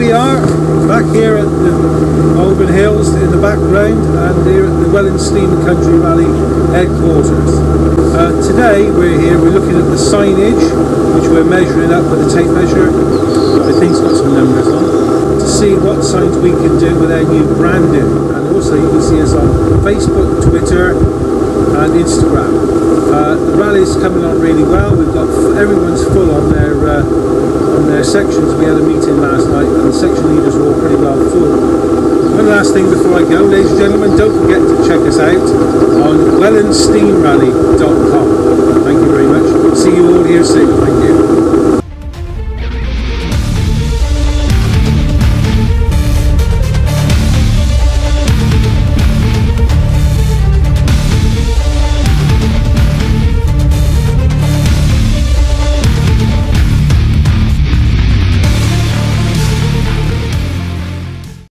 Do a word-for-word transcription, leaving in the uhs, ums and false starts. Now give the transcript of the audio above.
we are back here at the Auburn Hills in the background, and here at the Welland Steam Country Rally headquarters. Uh, today we're here, we're looking at the signage, which we're measuring up with a tape measure. I think it's got some numbers on, to see what signs we can do with our new branding. And also you can see us on Facebook, Twitter and Instagram. Uh, the rally's coming on really well. We've got everyone's full on their uh, on their sections. We had a meeting last night and the section leaders were all pretty well full. One last thing before I go, ladies and gentlemen, don't forget to check us out on welland steam rally dot com. Thank you very much. See you all here soon. Thank you.